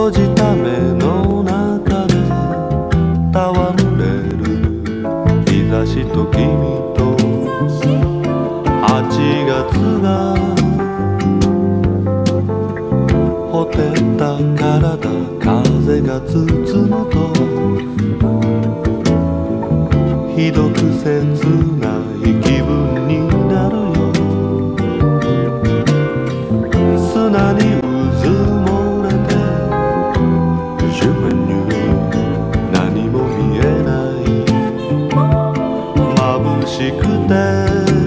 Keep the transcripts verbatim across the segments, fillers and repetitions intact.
閉じた目の中で戯れる日差しと君とはちがつがほてった体風が包むとひどく切ない気分になるよ。砂にうずもれて主婦に何も見えない眩しくて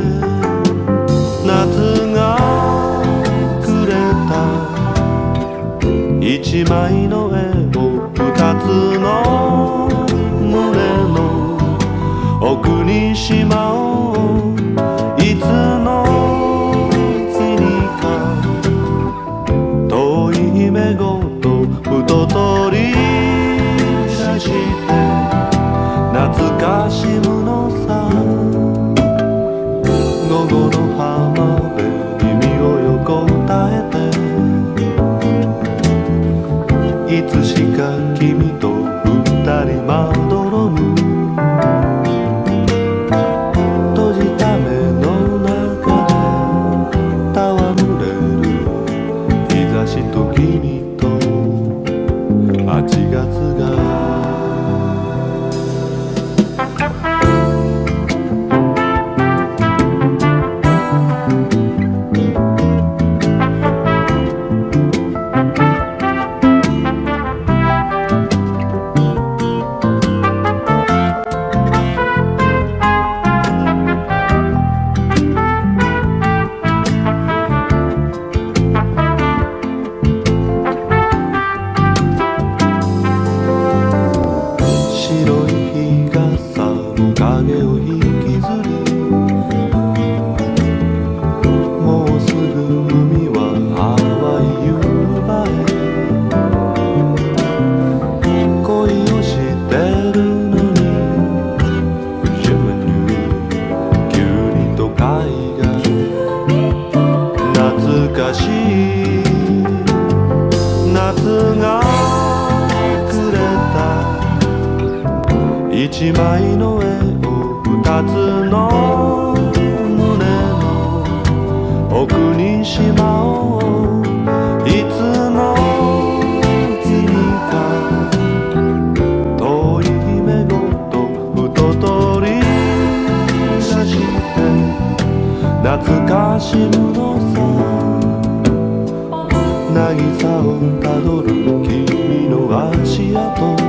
夏がくれた一枚の絵を二つの胸の奥にしまおう。いつの日にか遠い夢ごとふと取り出して懐かしむのさ。午後の浜辺に身を横たえていつしか君と二人まどろむ。閉じた目の中で戯れる日差しと君とはちがつが影を引きずりもうすぐ海は淡い夕場へ恋をしてるのに自分に急に都会が懐かしい夏がくれた一枚の絵二つの胸の奥にしまおう。いつの日にか遠い夢ごとふと取り出して懐かしむのさ。渚をたどる君の足跡